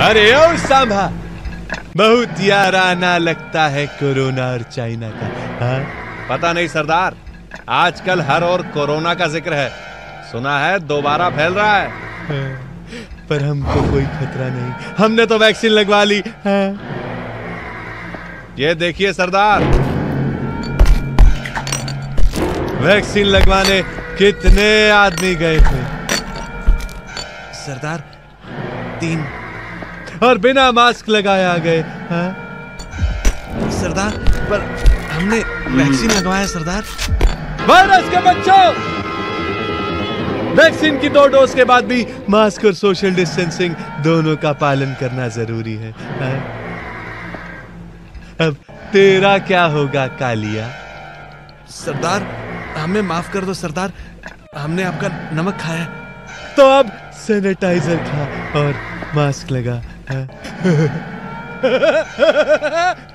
अरे ओ सांभा, बहुत याराना लगता है कोरोना और चाइना का। हाँ? पता नहीं सरदार, आजकल हर और कोरोना का जिक्र है। सुना है दोबारा फैल रहा है। हाँ, पर हमको कोई खतरा नहीं, हमने तो वैक्सीन लगवा ली। हाँ? ये देखिए सरदार, वैक्सीन लगवाने कितने आदमी गए थे सरदार? 3, और बिना मास्क लगाए आ गए। हाँ? सरदार, पर हमने वैक्सीन लगवाया सरदार। वायरस के बच्चों, वैक्सीन की 2 डोज के बाद भी मास्क और सोशल डिस्टेंसिंग दोनों का पालन करना जरूरी है। हाँ? अब तेरा क्या होगा कालिया? सरदार, हमें माफ कर दो सरदार, हमने आपका नमक खाया। तो अब सैनिटाइजर खा और मास्क लगा। हाँ?